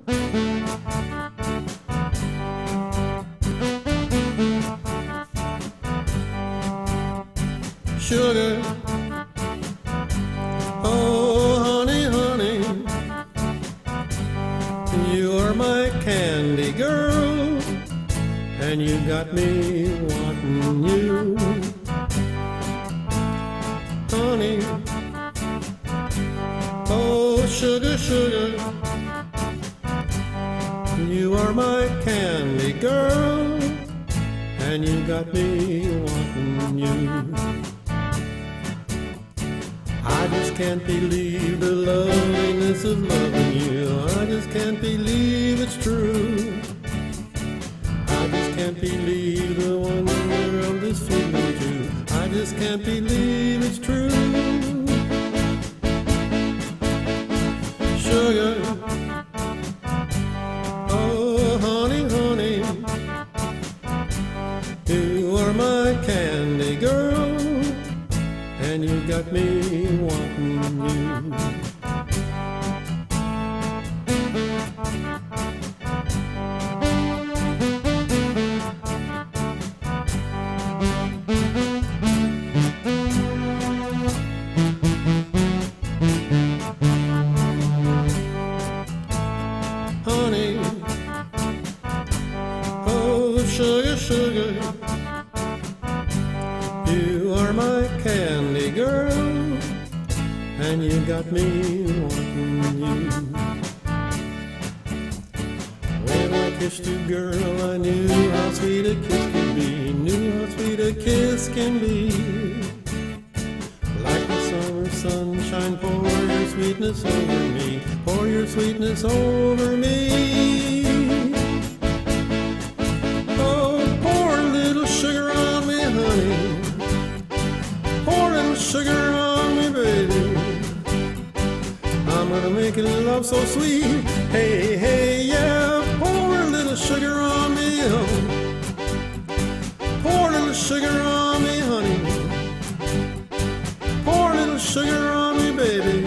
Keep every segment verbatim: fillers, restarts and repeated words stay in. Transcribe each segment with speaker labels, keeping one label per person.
Speaker 1: Sugar, oh honey, honey, you are my candy girl, and you got me wanting you. Honey, oh sugar, sugar, you are my candy girl, and you got me wanting you. I just can't believe the loveliness of loving you. I just can't believe it's true. I just can't believe the wonder of this feeling too. I just can't believe it's true. Sugar, oh honey, honey, you are my candy girl, and you got me wanting you. Honey, oh sugar, sugar, you are my candy girl, and you got me wanting you. When I kissed you, girl, I knew how sweet a kiss can be. Knew how sweet a kiss can be. Like the summer sunshine, pour your sweetness over me. Pour your sweetness over me. Oh, pour a little sugar on me, honey. Pour a little sugar on me, baby. I'm gonna make it love so sweet. Hey, hey, yeah. Pour a little sugar on me, oh. Pour a little sugar on me, honey. Pour a little sugar on me, baby.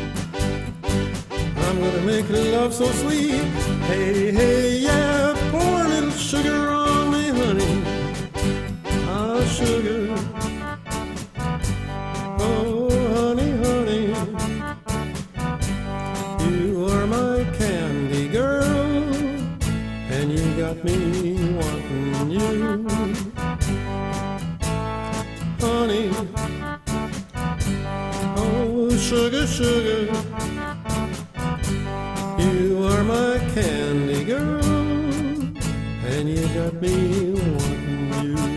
Speaker 1: I'm gonna make it love so sweet. Hey, hey, yeah. Pour a little sugar on me, honey. Ah, sugar. Oh, honey, honey, you are my candy girl, and you got me wanting you. Honey, oh sugar, sugar, you are my candy girl, and you got me wanting you.